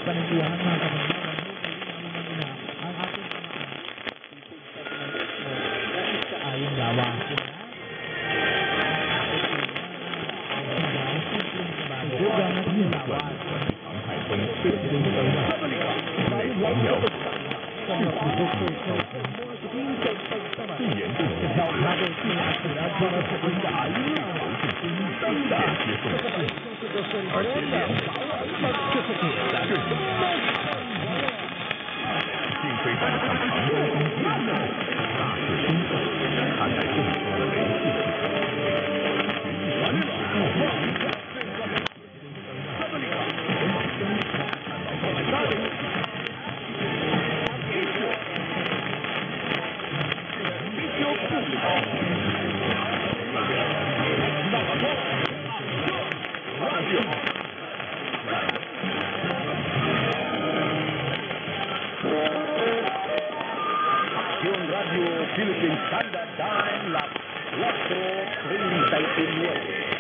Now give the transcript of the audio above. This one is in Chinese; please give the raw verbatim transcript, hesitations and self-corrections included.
panagbiyahan mga kapatid. Ang ating ayong lawa. Bugang ng lawa. 海中飞行灯啊，美黄鸟，巨幅度最严重的挑战，投进间接送信，而且连竟飞在了像长江中一样的大势身后，看来更多的雷系系统，完全。 Radio Philippine Standard Time, las cuatro treinta y nueve.